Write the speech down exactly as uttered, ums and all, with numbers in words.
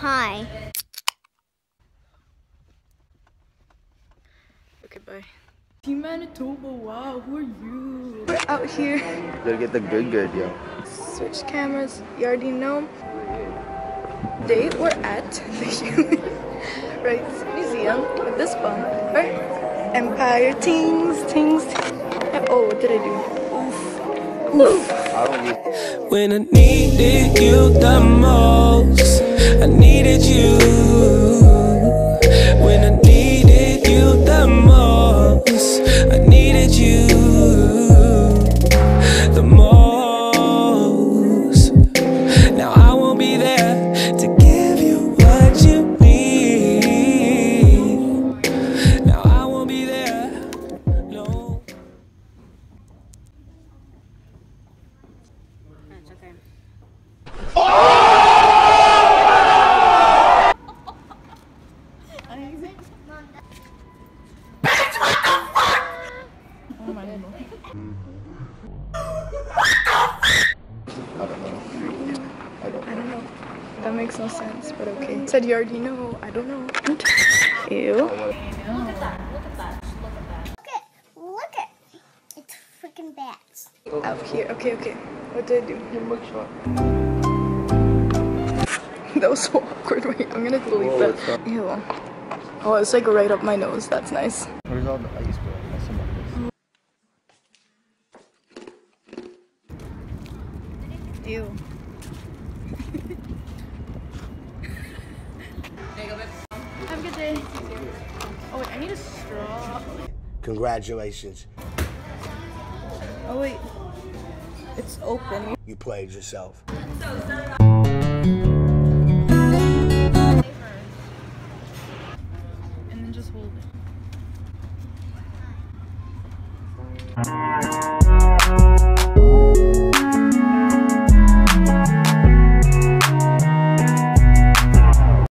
hi. Okay, bye. Team Manitoba, wow, who are you? We're out here. Gotta get the good good, yo. Switch cameras, you already know. Today we're at the Human Rights Museum with this bump. Right? Empire tings, tings, tings. Oh, what did I do? Oof. Oof. I don't need. When I needed you the most, I needed you. When I needed you the most, I needed you the most. Now I won't be there to give you what you need. Now I won't be there, no. That's okay. Oh my god. I don't know. I don't I don't know. That makes no sense, but okay. Said you already know. I don't know. Ew. Look at that. Look at that. Look at that. Look at. Look at. It's freaking bats. Out here. Okay, okay. What did I do? That was so awkward. Wait, I'm gonna delete Whoa, that. Ew. Oh, it's like right up my nose. That's nice. Where's all the ice, bro? That's some of this. Ew. Have a good day. Oh wait, I need a straw. Congratulations. Oh wait, it's open. You played yourself. And then just hold it.